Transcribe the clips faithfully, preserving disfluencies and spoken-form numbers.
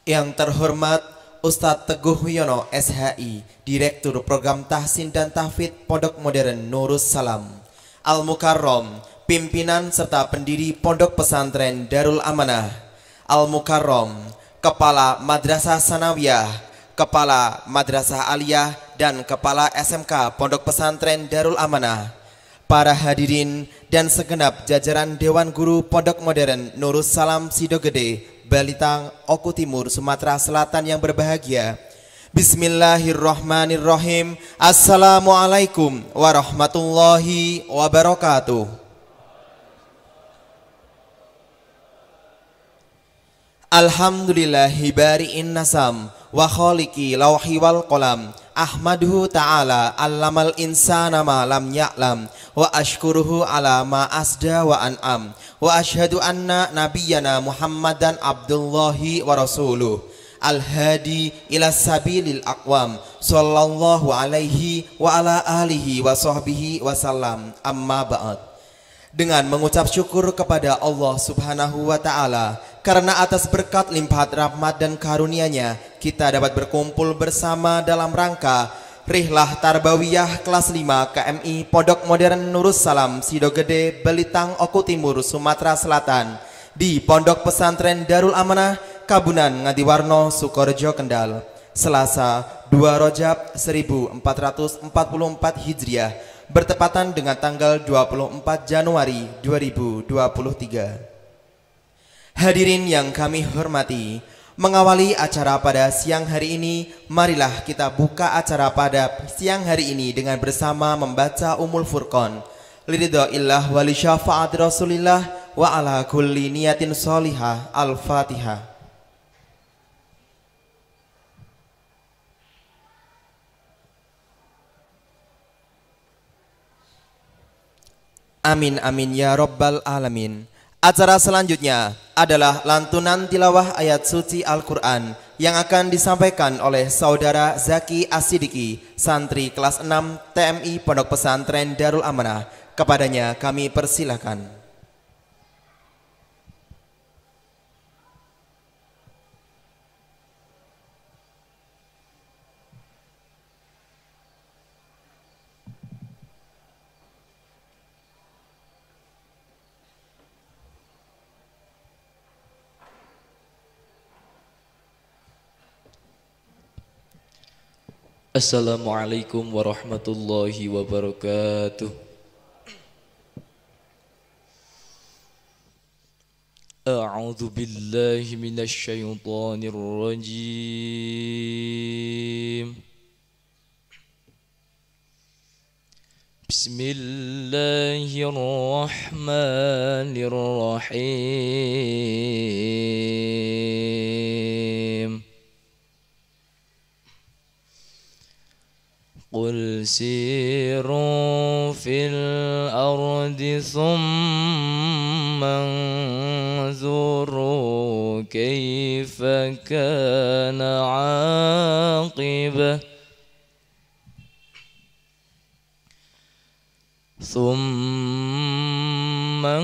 Yang terhormat Ustadz Teguh Wiono S H I, Direktur Program Tahsin dan Tahfidz Pondok Modern Nurus Salam. Al-Mukarrom, pimpinan serta pendiri Pondok Pesantren Darul Amanah. Al-Mukarrom, Kepala Madrasah Sanawiyah, Kepala Madrasah Aliyah, dan Kepala S M K Pondok Pesantren Darul Amanah. Para hadirin dan segenap jajaran Dewan Guru Pondok Modern Nurus Salam Sidogede, Balitang, Oku Timur, Sumatera Selatan yang berbahagia. Bismillahirrahmanirrahim. Assalamualaikum warahmatullahi wabarakatuh. Alhamdulillahi bari'in nasam wa khaliqi lawhi wal qalam. Ahmaduhu ta'ala allamal insana ma lam ya'lam wa ashkuruhu ala ma asda wa an'am wa ashhadu anna nabiyyana Muhammadan abdullahi wa rasuluh al-hadi ila sabilil aqwam sallallahu alaihi wa ala alihi wa sahbihi wa sallam. Amma ba'd. Dengan mengucap syukur kepada Allah Subhanahu wa ta'ala karena atas berkat limpahan rahmat dan karunia-Nya kita dapat berkumpul bersama dalam rangka Rihlah Tarbawiyah kelas lima K M I Pondok Modern Nurus Salam Sidogede, Balitang, Oku Timur, Sumatera Selatan di Pondok Pesantren Darul Amanah, Kabunan Ngadiwarno, Sukorejo, Kendal, Selasa dua Rajab seribu empat ratus empat puluh empat Hijriah, bertepatan dengan tanggal dua puluh empat Januari dua ribu dua puluh tiga. Hadirin yang kami hormati, mengawali acara pada siang hari ini, marilah kita buka acara pada siang hari ini dengan bersama membaca Ummul Furqan. Liridhoillah wa li syafaat Rasulillah wa ala kulli niyatin sholihah. Al-Fatihah. Amin amin ya rabbal alamin. Acara selanjutnya adalah lantunan tilawah ayat suci Al-Quran yang akan disampaikan oleh Saudara Zaki As-Sidiki, santri kelas enam T M I Pondok Pesantren Darul Amanah. Kepadanya kami persilakan. Assalamualaikum warahmatullahi wabarakatuh. A'udzu billahi minasy syaithanir rajim. Bismillahirrahmanirrahim. Qul siru fil ardi thumma anzuru kaifa kana aqibah thumma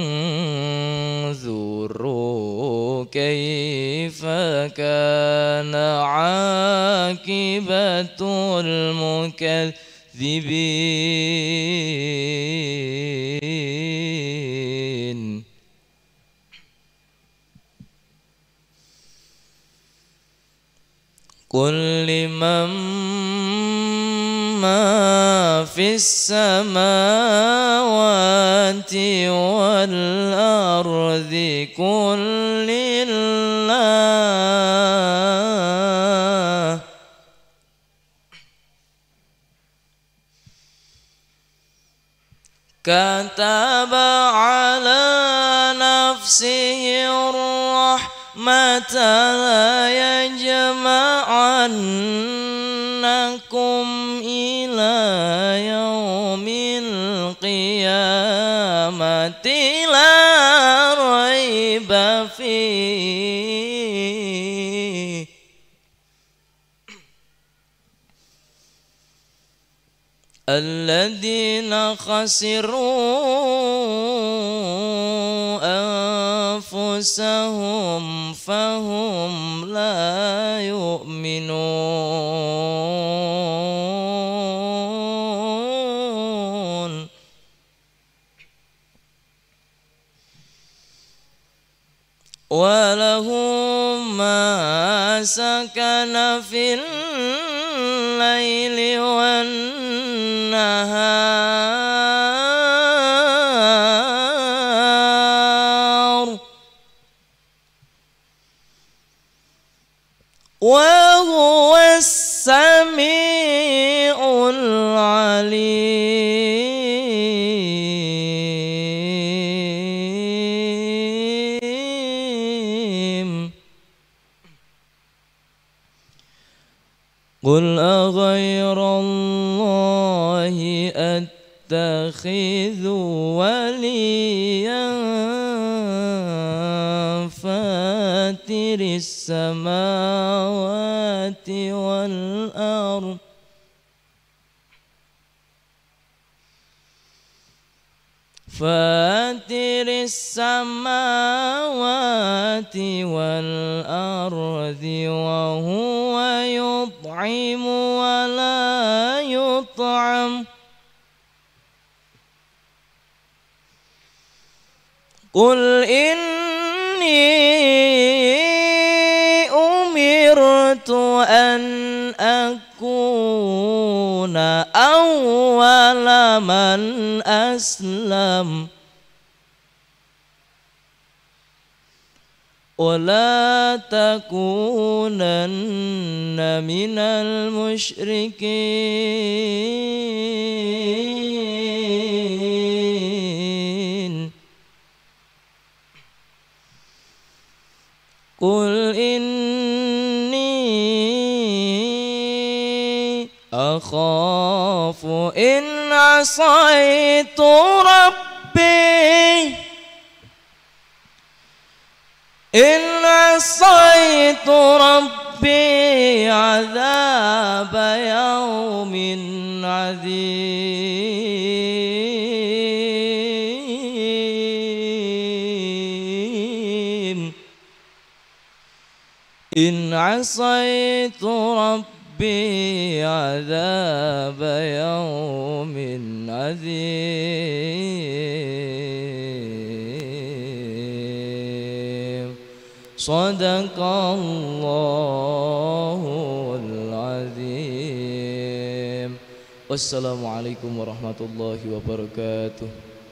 anzuru kaifa kana aqibatul mukadzibin. Qul liman ma fis samawati wal ardi qul lillah kataba ala nafsihi rahmata la yajma'annakum ila yaumil qiyamati la raiba fihi. Alladzina khasiru أنفسهم فهم لا يؤمنون وله ما سكن في الليل والنهار وهو السميع العليم قل أغير الله أتخذ وليا فاتر السماوات والأرض فاتر السماوات والأرض وهو يطعم ولا يطعم قل إني أمرت أن أكون أول من أسلم ولا تكونن من المشركين قل إني أخاف إن عصيت ربي إن عصيت ربي عذاب يوم عظيم إن عصيت ربي عذاب يوم عظيم صدق الله العظيم والسلام عليكم ورحمة الله وبركاته.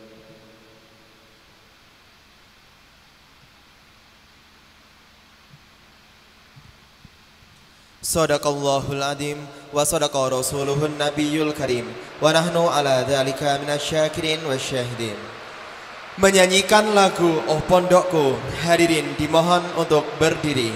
Sadaqallahul adzim wa sadaqa rasuluhun nabiyul karim wa nahnu ala dzalika minasyakirin wasyahidin. Menyanyikan lagu Oh Pondokku, hadirin dimohon untuk berdiri.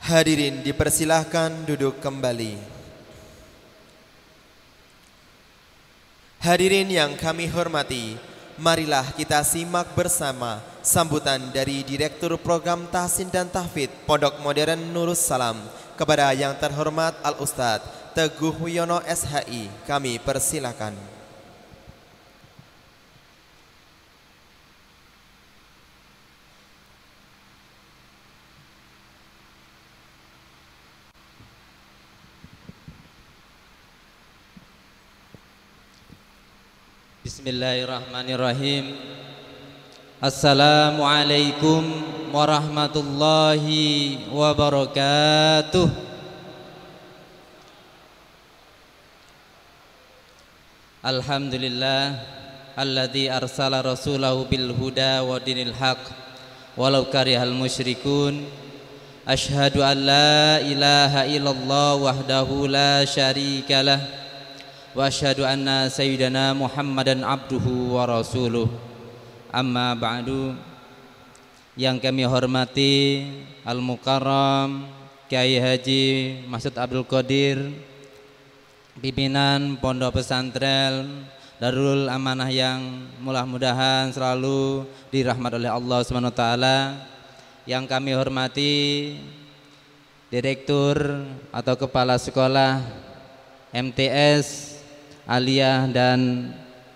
Hadirin dipersilahkan duduk kembali. Hadirin yang kami hormati, marilah kita simak bersama sambutan dari Direktur Program Tahsin dan Tahfidz Pondok Modern Nurus Salam kepada yang terhormat Al-Ustadz Teguh Wiono S H I. Kami persilakan. Bismillahirrahmanirrahim. Assalamualaikum warahmatullahi wabarakatuh. Alhamdulillah alladzi arsala rasulahu bil huda wa dinil haq walau karihal musyrikun. Asyhadu an la ilaha illallah wahdahu la syarikalah wa asyhadu anna sayyidana Muhammadan abduhu wa rasuluh. Amma ba'du. Yang kami hormati Al-Mukarram Kiai Haji Masud Abdul Qadir, pimpinan Pondok Pesantren Darul Amanah yang mudah-mudahan selalu dirahmati oleh Allah Subhanahu wa taala. Yang kami hormati Direktur atau Kepala Sekolah M T S Aliyah dan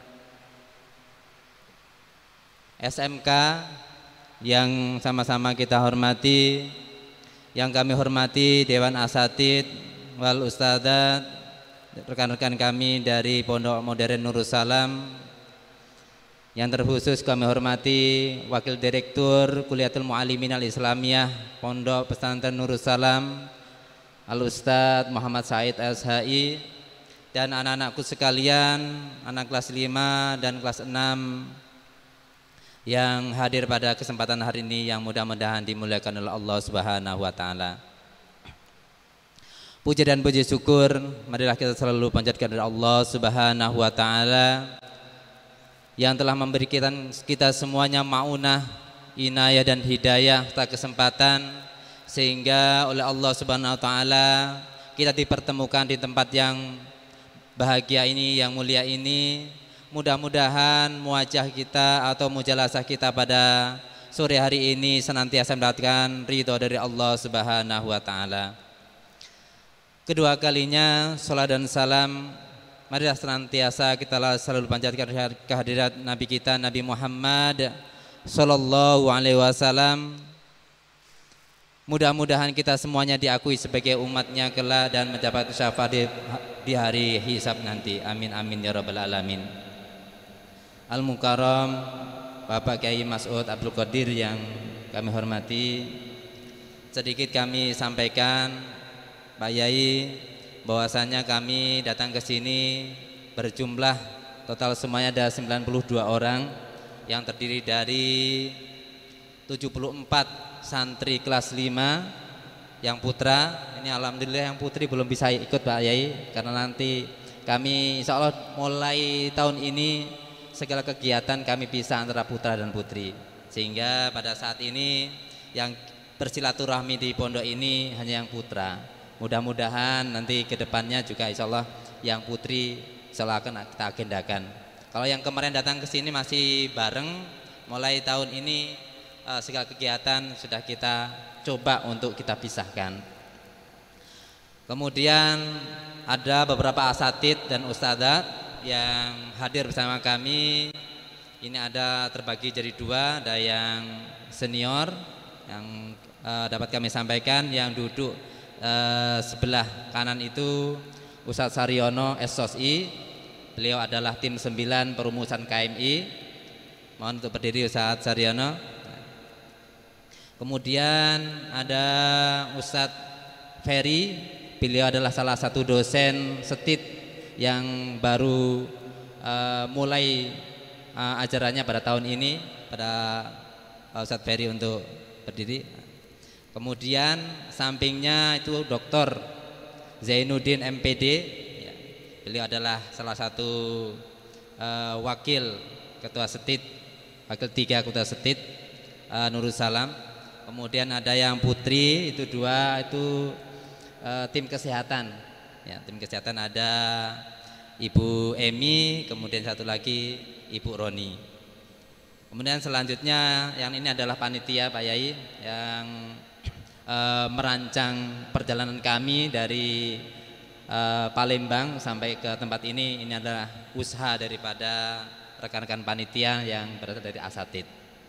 S M K yang sama-sama kita hormati. Yang kami hormati Dewan Asatidz wal Ustadzat, rekan-rekan kami dari Pondok Modern Nurus Salam. Yang terkhusus kami hormati Wakil Direktur Kuliatul Muallimin Al-Islamiyah Pondok Pesantren Nurus Salam Al-Ustadz Muhammad Said S H I, dan anak-anakku sekalian, anak kelas lima dan kelas enam yang hadir pada kesempatan hari ini yang mudah-mudahan dimuliakan oleh Allah Subhanahu wa taala. Puji dan puji syukur marilah kita selalu panjatkan kepada Allah Subhanahu wa taala yang telah memberi kita, kita semuanya maunah, inayah dan hidayah serta kesempatan sehingga oleh Allah Subhanahu wa taala kita dipertemukan di tempat yang bahagia ini, yang mulia ini. Mudah-mudahan wajah kita atau mujalasah kita pada sore hari ini senantiasa mendapatkan ridho dari Allah Subhanahu wa taala. Kedua kalinya salat dan salam marilah senantiasa kita selalu panjatkan kehadirat Nabi kita Nabi Muhammad sallallahu alaihi wasallam. Mudah-mudahan kita semuanya diakui sebagai umatnya kelak dan mendapat syafaat di, di hari hisab nanti. Amin amin ya rabbal alamin. Al-Mukarram Bapak Kiai Masud Abdul Qadir yang kami hormati, sedikit kami sampaikan Pak Yai bahwasanya kami datang ke sini berjumlah total semuanya ada sembilan puluh dua orang yang terdiri dari tujuh puluh empat santri kelas lima yang putra. Ini alhamdulillah yang putri belum bisa ikut Pak Yai karena nanti kami insya Allah mulai tahun ini segala kegiatan kami pisah antara putra dan putri, sehingga pada saat ini yang bersilaturahmi di pondok ini hanya yang putra. Mudah-mudahan nanti kedepannya juga insya Allah yang putri selalu akan kita agendakan. Kalau yang kemarin datang ke sini masih bareng, mulai tahun ini uh, segala kegiatan sudah kita coba untuk kita pisahkan. Kemudian ada beberapa asatidz dan ustadzat yang hadir bersama kami. Ini ada terbagi jadi dua, ada yang senior yang uh, dapat kami sampaikan, yang duduk uh, sebelah kanan itu Ustadz Saryono S O S I. Beliau adalah tim sembilan perumusan K M I. Mohon untuk berdiri Ustadz Saryono. Kemudian ada Ustadz Ferry, beliau adalah salah satu dosen setit yang baru uh, mulai uh, ajarannya pada tahun ini, pada uh, Ustadz Ferry untuk berdiri. Kemudian sampingnya itu Doktor Zainuddin M P D, ya, beliau adalah salah satu uh, wakil ketua setit, wakil tiga ketua setit uh, Nurus Salam. kemudian ada yang putri itu dua, itu uh, tim kesehatan. Ya, tim kesehatan ada Ibu Emi, kemudian satu lagi Ibu Roni. Kemudian selanjutnya yang ini adalah panitia Pak Yai yang uh, merancang perjalanan kami dari uh, Palembang sampai ke tempat ini. Ini adalah usaha daripada rekan-rekan panitia yang berasal dari asatid.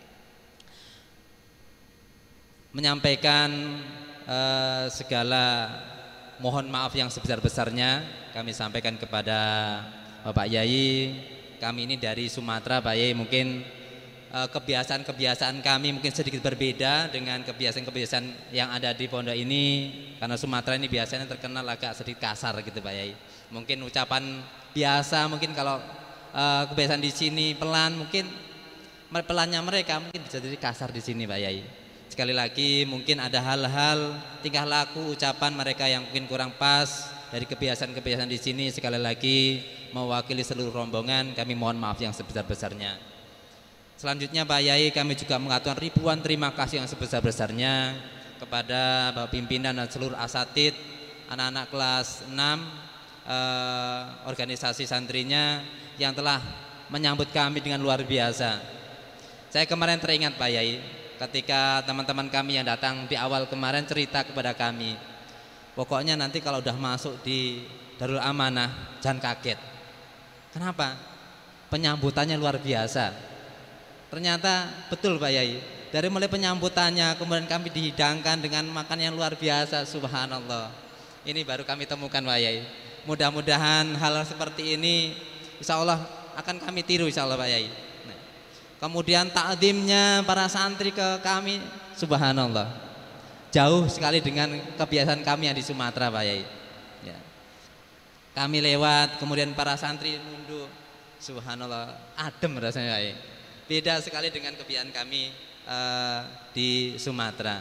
Menyampaikan uh, segala mohon maaf yang sebesar-besarnya kami sampaikan kepada Bapak Yai. Kami ini dari Sumatera Pak Yai, mungkin uh, kebiasaan-kebiasaan kami mungkin sedikit berbeda dengan kebiasaan-kebiasaan yang ada di pondok ini, karena Sumatera ini biasanya terkenal agak sedikit kasar gitu Pak Yai. Mungkin ucapan biasa, mungkin kalau uh, kebiasaan di sini pelan, mungkin pelannya mereka mungkin bisa jadi kasar di sini Pak Yai. Sekali lagi mungkin ada hal-hal tingkah laku ucapan mereka yang mungkin kurang pas dari kebiasaan-kebiasaan di sini. Sekali lagi mewakili seluruh rombongan kami mohon maaf yang sebesar-besarnya. Selanjutnya Pak Yai, kami juga mengaturkan ribuan terima kasih yang sebesar-besarnya kepada Bapak pimpinan dan seluruh asatid, anak-anak kelas enam eh, organisasi santrinya yang telah menyambut kami dengan luar biasa. Saya kemarin teringat Pak Yai, ketika teman-teman kami yang datang di awal kemarin cerita kepada kami, pokoknya nanti kalau udah masuk di Darul Amanah jangan kaget. Kenapa? Penyambutannya luar biasa. Ternyata betul Pak Yai, dari mulai penyambutannya kemudian kami dihidangkan dengan makan yang luar biasa, subhanallah. Ini baru kami temukan Pak Yai. Mudah-mudahan hal seperti ini insya Allah akan kami tiru insya Allah Pak Yai. Kemudian takdimnya para santri ke kami, subhanallah, jauh sekali dengan kebiasaan kami yang di Sumatera Pak Yai. Ya. Kami lewat, kemudian para santri nunduk, subhanallah, adem rasanya Pak Yai. Beda sekali dengan kebiasaan kami uh, di Sumatera.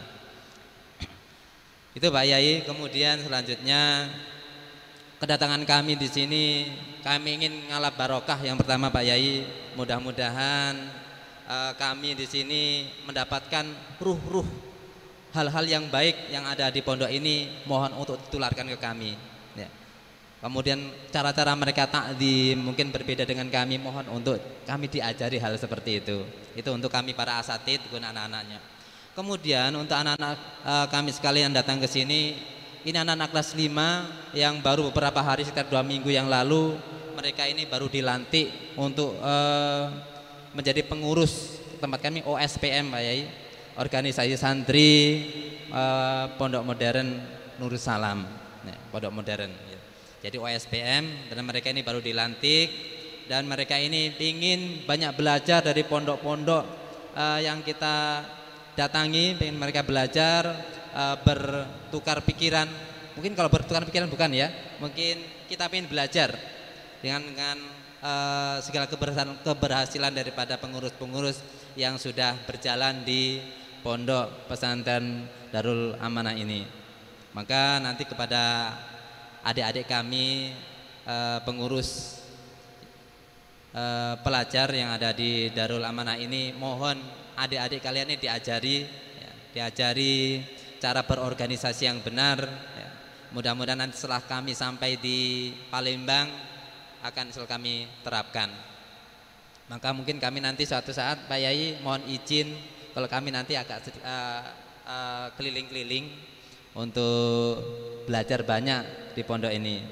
Itu Pak Yai. Kemudian selanjutnya kedatangan kami di sini, kami ingin ngalap barokah. Yang pertama Pak Yai, mudah-mudahan Uh, kami di sini mendapatkan ruh-ruh hal-hal yang baik yang ada di pondok ini, mohon untuk ditularkan ke kami. Ya. Kemudian cara-cara mereka takdim mungkin berbeda dengan kami, mohon untuk kami diajari hal seperti itu. Itu untuk kami para asatid guna anak-anaknya. Kemudian untuk anak-anak uh, kami sekalian datang ke sini, ini anak-anak kelas lima yang baru beberapa hari, sekitar dua minggu yang lalu, mereka ini baru dilantik untuk uh, menjadi pengurus tempat kami O S P M Pak Yai, organisasi santri eh, Pondok Modern Nurul Salam, nah, Pondok Modern. Ya. Jadi O S P M, dan mereka ini baru dilantik dan mereka ini ingin banyak belajar dari pondok-pondok eh, yang kita datangi, ingin mereka belajar eh, bertukar pikiran. Mungkin kalau bertukar pikiran bukan ya, mungkin kita ingin belajar dengan dengan Uh, segala keberhasilan, keberhasilan daripada pengurus-pengurus yang sudah berjalan di pondok pesantren Darul Amanah ini. Maka nanti kepada adik-adik kami uh, pengurus uh, pelajar yang ada di Darul Amanah ini, mohon adik-adik kalian ini diajari, ya, diajari cara berorganisasi yang benar. Ya. Mudah-mudahan nanti setelah kami sampai di Palembang akan selalu kami terapkan. Maka mungkin kami nanti suatu saat Pak Yai mohon izin kalau kami nanti agak uh, uh, keliling-keliling untuk belajar banyak di pondok ini.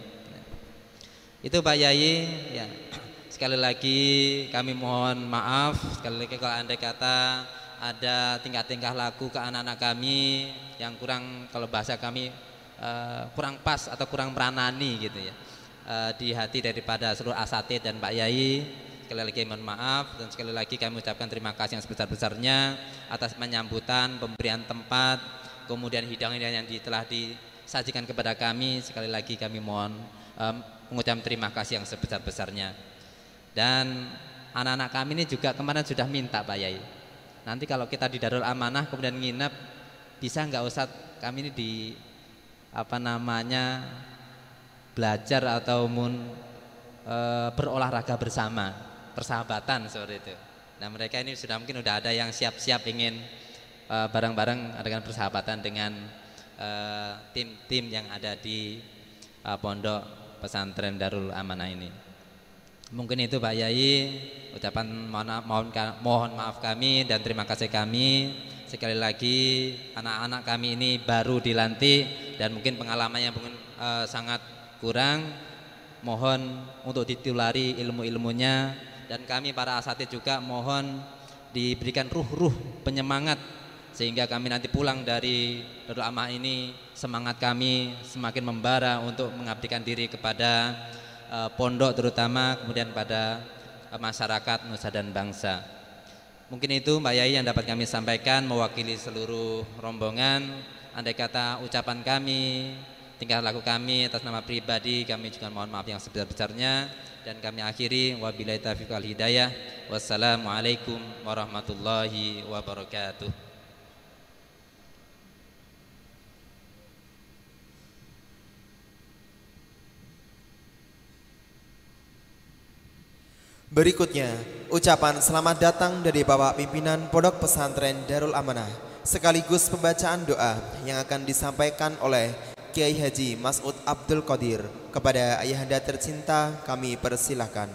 Itu Pak Yai. Ya. Sekali lagi kami mohon maaf, sekali lagi kalau andai kata ada tingkah-tingkah laku ke anak-anak kami yang kurang, kalau bahasa kami uh, kurang pas atau kurang meranani gitu ya, di hati daripada seluruh asatid dan Pak Yai. Sekali lagi mohon maaf, dan sekali lagi kami ucapkan terima kasih yang sebesar-besarnya atas penyambutan, pemberian tempat, kemudian hidangan yang telah disajikan kepada kami. Sekali lagi kami mohon um, mengucapkan terima kasih yang sebesar-besarnya. Dan anak-anak kami ini juga kemarin sudah minta Pak Yai, nanti kalau kita di Darul Amanah kemudian nginep, bisa nggak Ustadz kami ini di apa namanya belajar atau mun e, berolahraga bersama, persahabatan seperti itu. Nah mereka ini sudah mungkin sudah ada yang siap-siap ingin uh, bareng-bareng dengan persahabatan dengan tim-tim uh, yang ada di uh, pondok pesantren Darul Amanah ini. Mungkin itu Pak Yai, ucapan mohon, mohon, mohon maaf kami dan terima kasih kami. Sekali lagi anak-anak kami ini baru dilantik dan mungkin pengalamannya mungkin uh, sangat kurang. Mohon untuk ditulari ilmu-ilmunya, dan kami para asatidz juga mohon diberikan ruh-ruh penyemangat sehingga kami nanti pulang dari Darul Amanah ini semangat kami semakin membara untuk mengabdikan diri kepada uh, pondok terutama, kemudian pada uh, masyarakat nusa dan bangsa. Mungkin itu Mbak Yai yang dapat kami sampaikan mewakili seluruh rombongan. Andai kata ucapan kami, tingkah laku kami atas nama pribadi, kami juga mohon maaf yang sebesar-besarnya, dan kami akhiri wabillahi taufiq wal hidayah. Wassalamualaikum warahmatullahi wabarakatuh. Berikutnya, ucapan selamat datang dari Bapak Pimpinan Pondok Pesantren Darul Amanah, sekaligus pembacaan doa yang akan disampaikan oleh Kiai Haji Mas'ud Abdul Qadir. Kepada ayahanda tercinta kami persilahkan.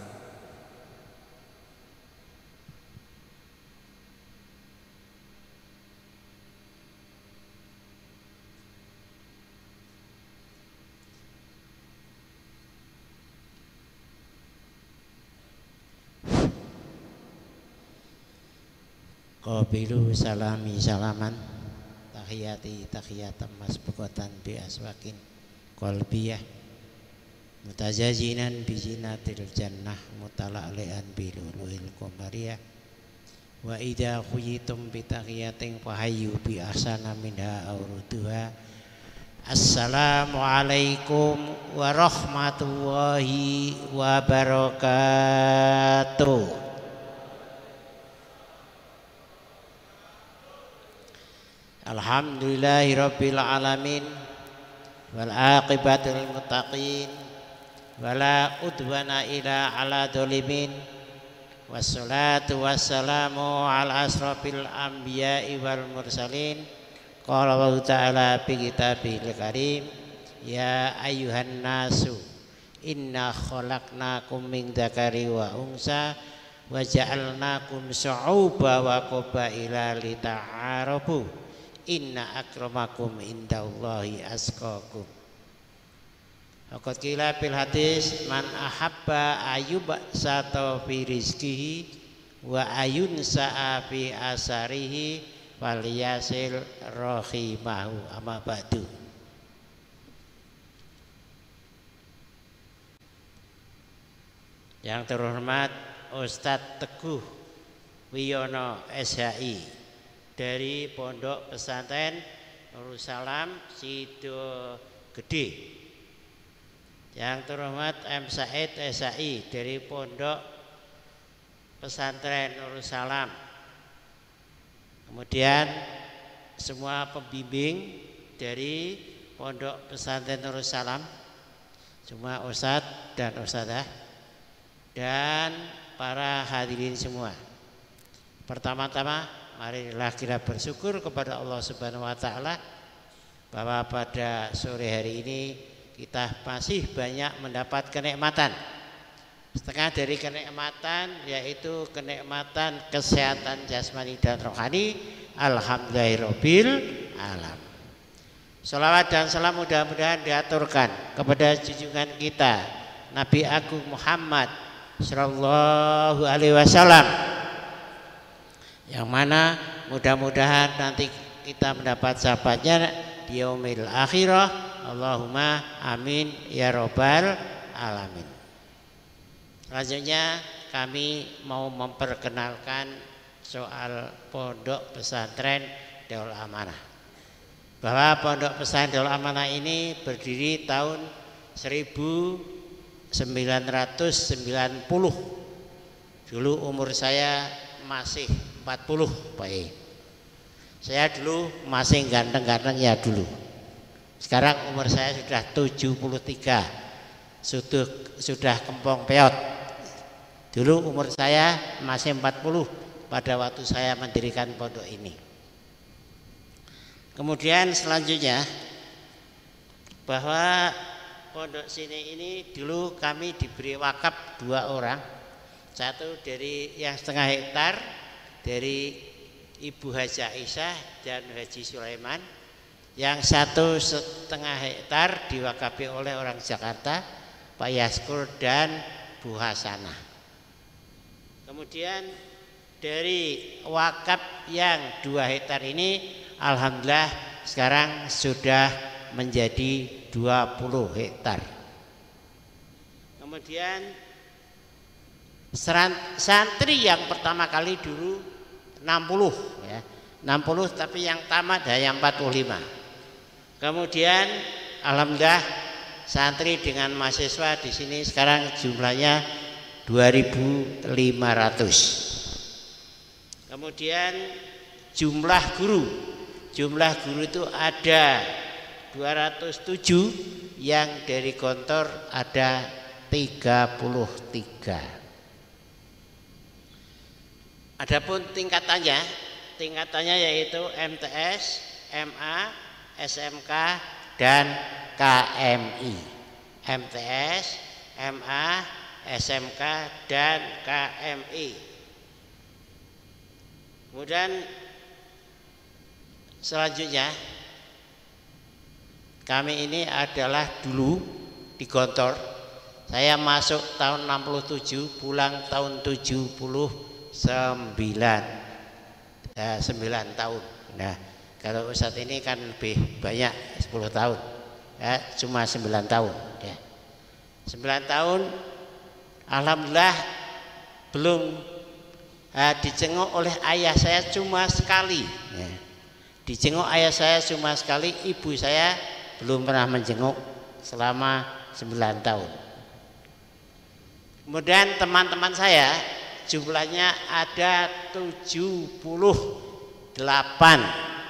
Qabilu salami salaman, tahiyati tahiyatan masbuqatan bi aswakin qalbiyah, mutazazinan bi zinatil jannah, mutala'lian bi luluil qamariyah. Wa idza khuyitum bi tahiyatin fahayyu bi ahsana minha aw rudduha. Assalamu alaikum warahmatullahi wabarakatuh. Alhamdulillahi rabbil alamin, wal aqibatu lil muttaqin, wala udwana ila ala dzalimin, wassalatu wassalamu ala asrafil anbiya'i wal mursalin. Qala Allah ta'ala fi kitabil karim, ya ayyuhan nasu inna khalaqnakum min dzakari wa unsa wa ja'alnakum syu'uban wa qabaila lita'arafu. Inna akramakum indallahi asqakum. Faqad qila fil hadis man ahabba ayyuba sato fi rizqihi wa ayun sa'a fi asarihi falyasil rahimahu amma ba'du. Yang terhormat Ustadz Teguh Wiyono S H I dari Pondok Pesantren Nurul Salam Sido Gede. Yang terhormat M Said S H I dari Pondok Pesantren Nurul Salam. Kemudian semua pembimbing dari Pondok Pesantren Nurul Salam, semua ustadz dan ustadzah, dan para hadirin semua. Pertama-tama marilah kita bersyukur kepada Allah Subhanahu wa taala bahwa pada sore hari ini kita masih banyak mendapat kenikmatan. Setengah dari kenikmatan yaitu kenikmatan kesehatan jasmani dan rohani. Alhamdulillahirabbil alamin. Salawat dan salam mudah-mudahan diaturkan kepada junjungan kita Nabi Agung Muhammad sallallahu alaihi wasallam, yang mana mudah-mudahan nanti kita mendapat sahabatnya di yaumil akhirah. Allahumma amin ya robbal alamin. Selanjutnya kami mau memperkenalkan soal Pondok Pesantren Darul Amanah. Bahwa Pondok Pesantren Darul Amanah ini berdiri tahun seribu sembilan ratus sembilan puluh. Dulu umur saya masih empat puluh, Pak E. Saya dulu masih ganteng-ganteng ya dulu. Sekarang umur saya sudah tujuh puluh tiga. Sudah sudah kempong peot. Dulu umur saya masih empat puluh pada waktu saya mendirikan pondok ini. Kemudian selanjutnya bahwa pondok sini ini dulu kami diberi wakaf dua orang, satu dari yang setengah hektar dari Ibu Haji Aisyah dan Haji Sulaiman, yang satu setengah hektar diwakafi oleh orang Jakarta, Pak Yaskur dan Bu Hasanah. Kemudian dari wakaf yang dua hektar ini alhamdulillah sekarang sudah menjadi dua puluh hektar. Kemudian santri yang pertama kali dulu enam puluh ya, enam puluh, tapi yang tamat hanya empat puluh lima. Kemudian alhamdulillah santri dengan mahasiswa di sini sekarang jumlahnya dua ribu lima ratus. Kemudian jumlah guru, jumlah guru itu ada dua ratus tujuh, yang dari Gontor ada tiga puluh tiga. Adapun tingkatannya, tingkatannya yaitu M T S, M A, S M K dan K M I. M T S, M A, S M K dan K M I. Kemudian selanjutnya kami ini adalah dulu di Gontor. Saya masuk tahun enam puluh tujuh, pulang tahun tujuh puluh sembilan, eh, sembilan tahun. Nah, kalau Ustadz ini kan lebih banyak, sepuluh tahun, ya, cuma sembilan tahun. Ya. sembilan tahun, alhamdulillah belum eh, dicengok oleh ayah saya cuma sekali. Ya. Dicengok ayah saya cuma sekali, ibu saya belum pernah menjenguk selama sembilan tahun. Kemudian teman-teman saya jumlahnya ada tujuh puluh delapan.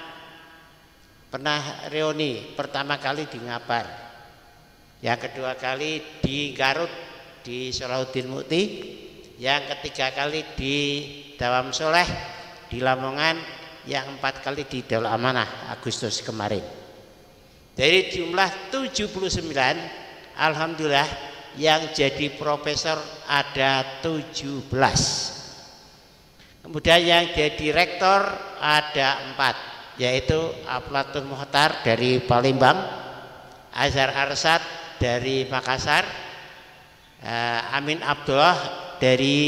Pernah reuni, pertama kali di Ngabar, yang kedua kali di Garut di Salahuddin Mukti, yang ketiga kali di Dawam Soleh di Lamongan, yang empat kali di Darul Amanah Agustus kemarin. Dari jumlah tujuh puluh sembilan, alhamdulillah yang jadi profesor ada tujuh belas. Kemudian yang jadi rektor ada empat, yaitu Aflatun Muhtar dari Palembang, Azhar Arsad dari Makassar, eh, Amin Abdullah dari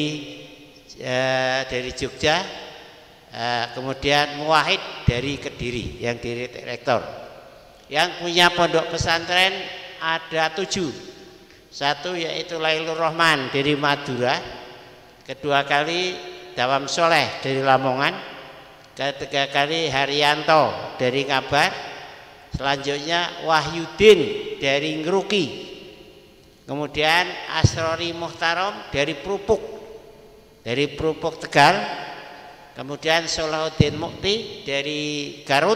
eh, dari Jogja, eh, kemudian Muwahid dari Kediri yang jadi rektor. Yang punya pondok pesantren ada tujuh. Satu yaitu Lailur Rahman dari Madura, kedua kali Dawam Soleh dari Lamongan, ketiga kali Haryanto dari Ngabar, selanjutnya Wahyudin dari Ngeruki, kemudian Asrori Muhtarom dari Prupuk, dari Prupuk Tegal, kemudian Salahuddin Mukti dari Garut,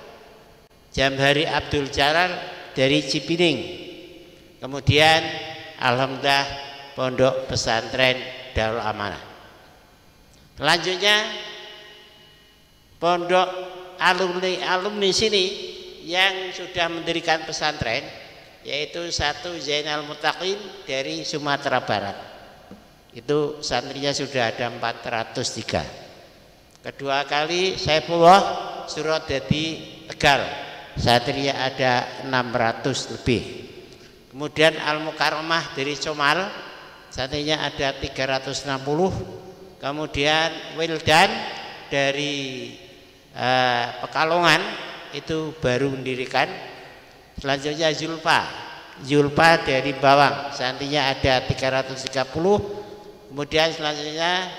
Jamhari Abdul Jalal dari Cipining, kemudian alhamdulillah pondok pesantren Darul Amanah. Selanjutnya pondok alumni-alumni sini yang sudah mendirikan pesantren, yaitu satu Zainal Muttaqin dari Sumatera Barat. Itu santrinya sudah ada empat ratus tiga. Kedua kali Saifullah Surodadi Tegal, santrinya ada enam ratus lebih. Kemudian Al-Mukarramah dari Comal, santrinya ada tiga ratus enam puluh. Kemudian Wildan dari eh, Pekalongan itu baru mendirikan. Selanjutnya Zulfa, Zulfa dari Bawang, santrinya ada tiga ratus tiga puluh. Kemudian selanjutnya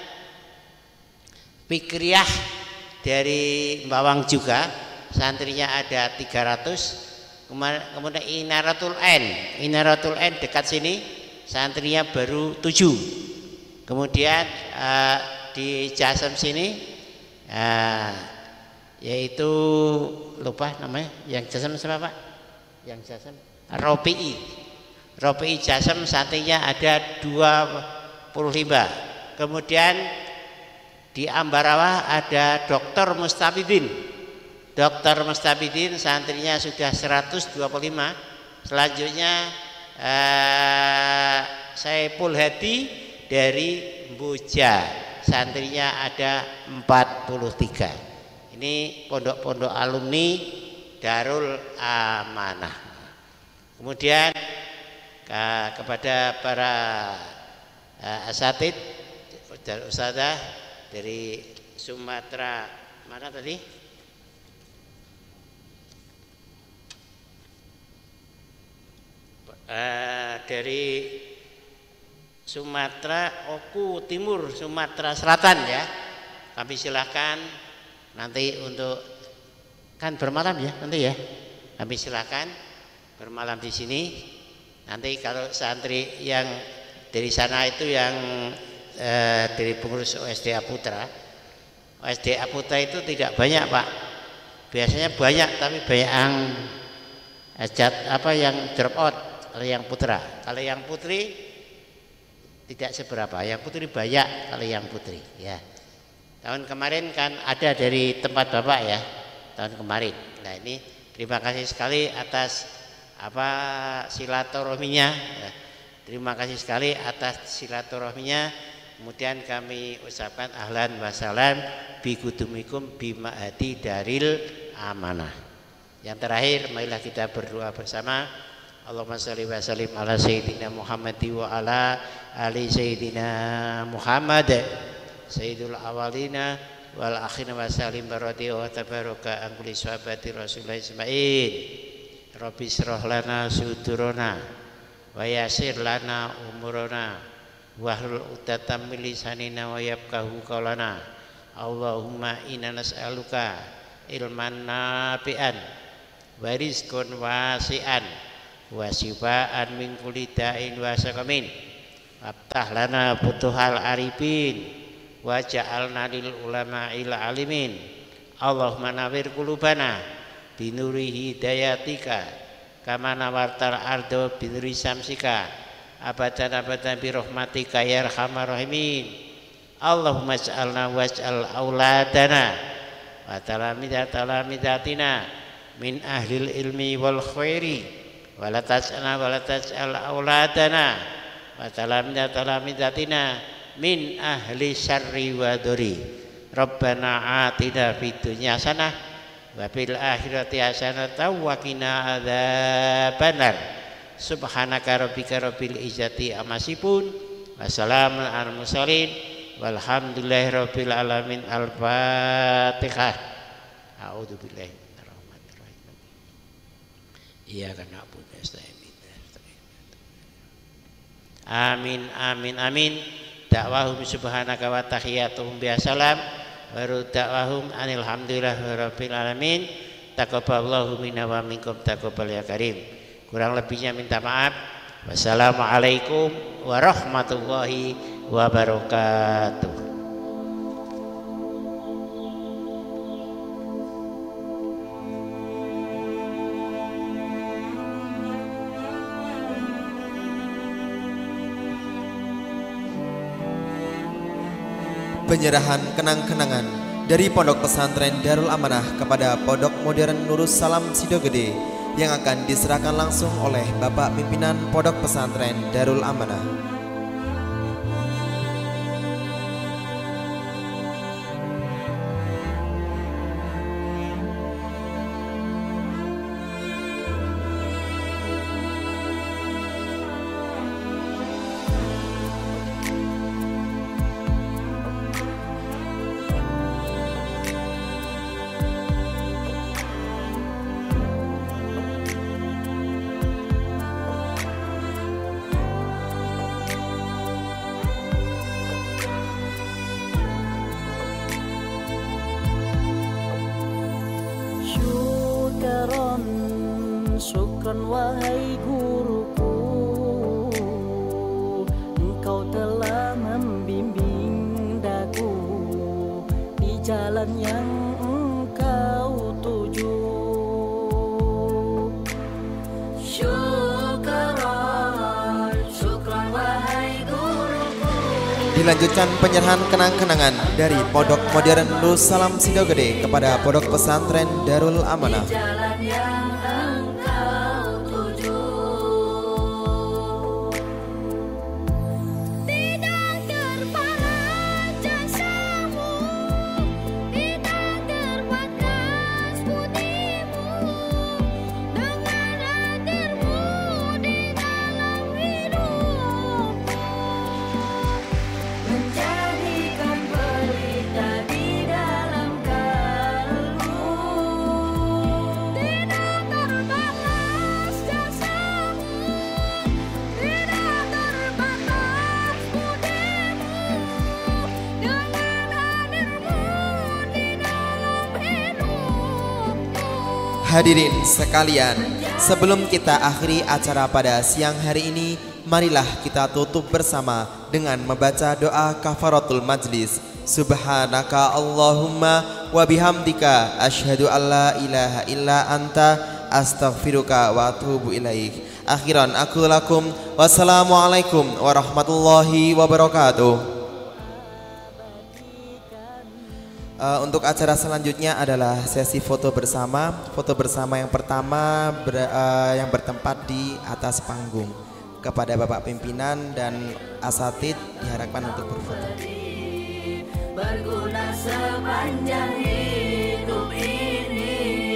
Fikriyah dari Bawang juga, santrinya ada tiga ratus. Kemudian Inaratul N, Inaratul N dekat sini, santrinya baru tujuh. Kemudian uh, di Jasem sini uh, yaitu lupa namanya, yang Jasem siapa Pak? Yang Jasem Ropi'i, Ropi'i Jasem, santrinya ada dua puluh lima. Kemudian di Ambarawa ada Doktor Mustafidin, Doktor Mustabidin santrinya sudah seratus dua puluh lima. Selanjutnya eh, Saiful Hadi dari Mbuja, santrinya ada empat puluh tiga. Ini pondok-pondok alumni Darul Amanah. Kemudian ke, kepada para uh, asatid dan ustadzah dari Sumatera, mana tadi? Uh, dari Sumatera Oku Timur, Sumatera Selatan ya. Kami silahkan nanti untuk kan bermalam ya nanti ya. Kami silahkan bermalam di sini. Nanti kalau santri yang dari sana itu yang eh, dari pengurus O S D A Putra, O S D A Putra itu tidak banyak Pak. Biasanya banyak tapi banyak yang ajat apa yang drop out. Kalau yang putra, kalau yang putri tidak seberapa. Yang putri banyak kalau yang putri. Ya. Tahun kemarin kan ada dari tempat bapak ya. Tahun kemarin. Nah ini terima kasih sekali atas apa silaturahminya. Ya. Terima kasih sekali atas silaturahminya. Kemudian kami ucapkan ahlan wa salam bi kudumikum bi ma'hadi Darul Amanah. Yang terakhir, marilah kita berdoa bersama. Allahumma shalli wa sallim ala sayyidina Muhammad wa ala ali sayyidina Muhammad sayyidul awalina wal akhirina wa sallim barati wa tabaraka an kulli sahabati Rasulullah Ismail. Rabbi shrah lana sudurana wa yassir lana umurana wahlul uqdatam min lisanina wa yafqahu qawlana. Allahumma inna nas'aluka ilman nafi'an wa rizqan wasi'an wa syifaan min kulli da'in wa saqamin. Waftah lana futuhal arifin wa ja'alna lil ulama'il alimin. Allahumma nawwir qulubana binuri hidayatika kama nawartal ardo binuri samsika abadan abadan bi rahmatika ya arhamar rahimin. Allahumma ij'alna waj'al auladana wa talamida talamidatina min ahlil ilmi wal khairi wala taj'alna wala taj'al auladana wa talamida talamidatina min ahli syarri wa duri. Rabbana atina fid dunya hasanah wa fil akhirati hasanah wa qina adzabannar. Subhanaka rabbika rabbil izzati amma yasifun wa salamun alal mursalin walhamdulillahi rabbil alamin. Al-Fatihah. A'udzu billahi minarrahmanir rahim. Iyyaka na'budu wa nasta'in. Amin amin amin. Da'wahum subhanaka wa tahiyyatuhum biassalam wa da'wahum anil hamdulillahi rabbil alamin. Taqabbalallahu minna wa minkum taqabbal ya karim. Kurang lebihnya minta maaf. Wassalamualaikum warahmatullahi wabarakatuh. Penyerahan kenang-kenangan dari Pondok Pesantren Darul Amanah kepada Pondok Modern Nurus Salam Sidogede yang akan diserahkan langsung oleh Bapak Pimpinan Pondok Pesantren Darul Amanah. Syukran wahai guruku, engkau telah membimbing daku di jalan yang engkau tuju. Syukran, syukran wahai guruku. Dilanjutkan penyerahan kenang-kenangan dari Pondok Modern Nurul Salam Sidogede kepada Pondok Pesantren Darul Amanah. Jalan yang engkau tuju, tidak terbalas jasamu, tidak terbatas budimu, dengan hadirmu di dalam hidupku, menjadikan pelita di dalam kalbu. Tidak terbalas jasamu, tidak terbatas budimu, dengan hadirmu di dalam hidupku. Hadirin sekalian, sebelum kita akhiri acara pada siang hari ini, marilah kita tutup bersama dengan membaca doa kafaratul majlis. Subhanaka Allahumma wa bihamdika asyhadu alla ilaha illa anta astaghfiruka wa atubu ilaik. Akhiran aku lakum wassalamualaikum warahmatullahi wabarakatuh. Uh, untuk acara selanjutnya adalah sesi foto bersama. Foto bersama yang pertama ber, uh, yang bertempat di atas panggung. Kepada Bapak Pimpinan dan asatid diharapkan untuk berfoto. Berguna sepanjang hidup ini,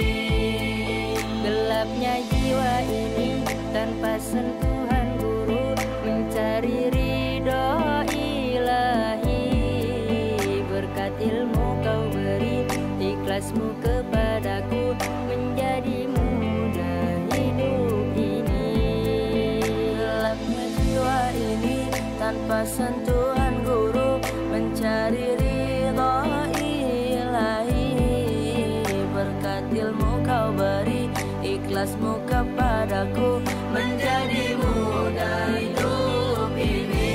gelapnya jiwa ini tanpa sentuhan guru, mencari ridho ilahi. Berkat ilmu kau beri, ikhlasmu kepadaku, menjadi mudah hidup ini. Gelapnya jiwa ini tanpa sentuhan guru, mencari ridho ilahi. Berkat ilmu kau beri, ikhlasmu kepadaku, menjadi mudah hidup ini.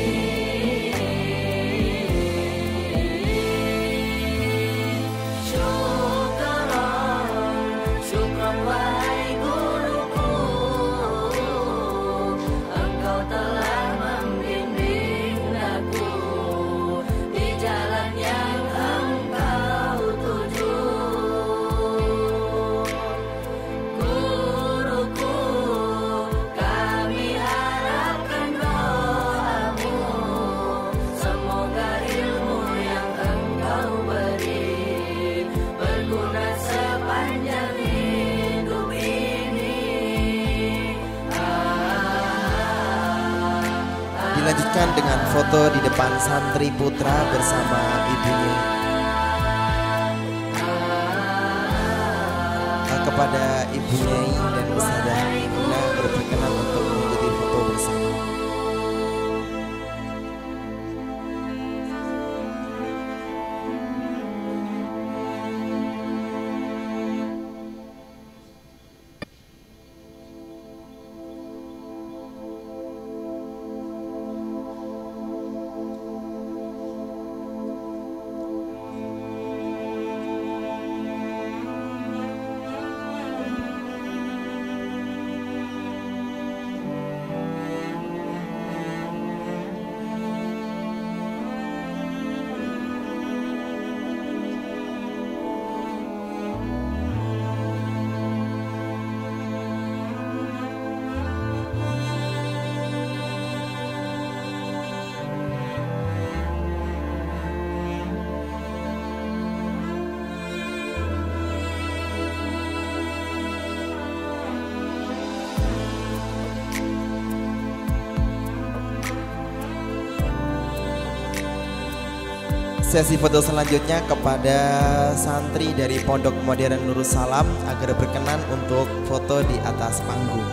Syukran, syukran wahai guruku, engkau telah membimbing aku di jalan yang engkau tuju. Guruku, kami harapkan doamu, semoga ilmu yang engkau beri berguna sepanjang hidup ini. Dilanjutkan dengan foto di depan santri putra bersama ibunya. Uh, kepada Ibu Nyai dan Ustazah Guna berkenan untuk mengikuti foto bersama. Sesi foto selanjutnya kepada santri dari Pondok Modern Nurul Salam agar berkenan untuk foto di atas panggung.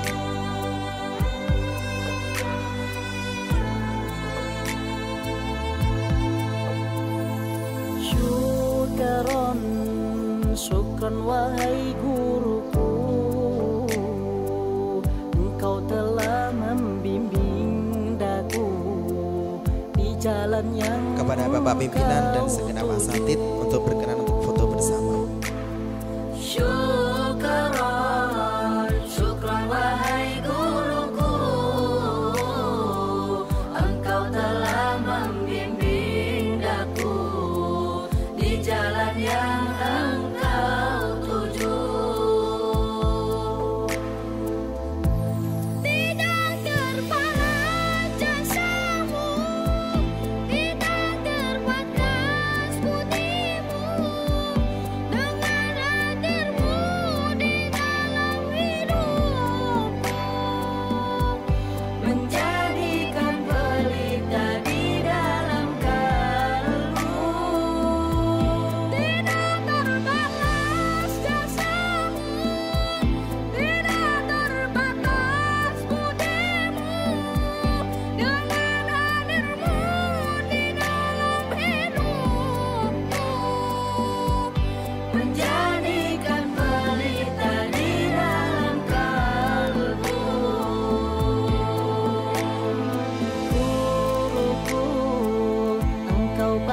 Syukran, syukran wahai guruku, engkau telah membimbing daku di jalan yang Kepada Bapak Pimpinan dan segenap asatid untuk berkenan untuk foto bersama. Syukran, syukran wahai guruku, engkau telah membimbing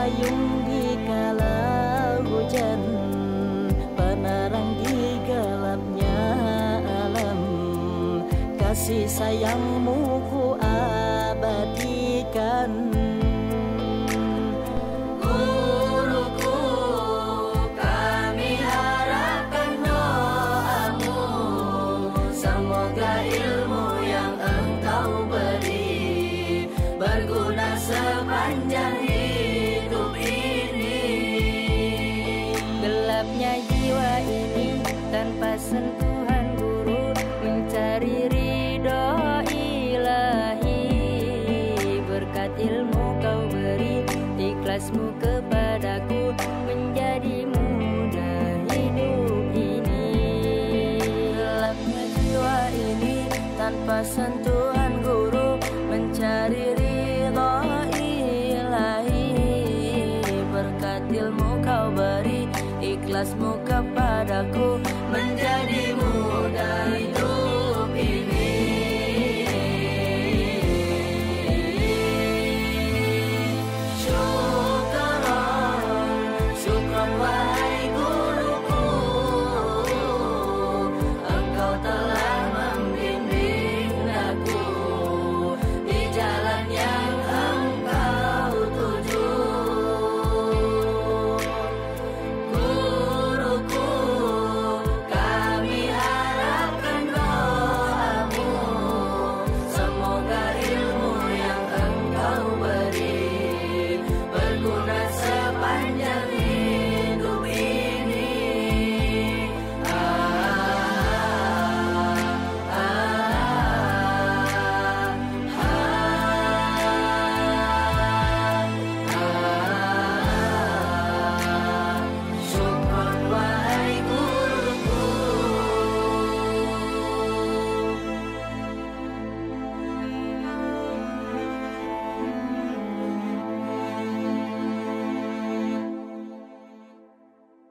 payung di kala hujan, penerang di gelapnya alam. Kasih sayangmu ku abadikan. Guruku, kami harapkan doamu, semoga ilmu yang engkau beri berguna sepanjang hidup ini. Gelapnya jiwa ini tanpa sentuhan guru, mencari ridho ilahi. Berkat ilmu kau beri, ikhlasmu kepadaku, menjadi mudah hidup ini. Gelapnya jiwa ini tanpa sentuhan guru, mencari ridho ilahi. Berkat ilmu kau beri, ikhlasmu kepadaku, menjadi mudah hidup ini. Syukran, syukran wa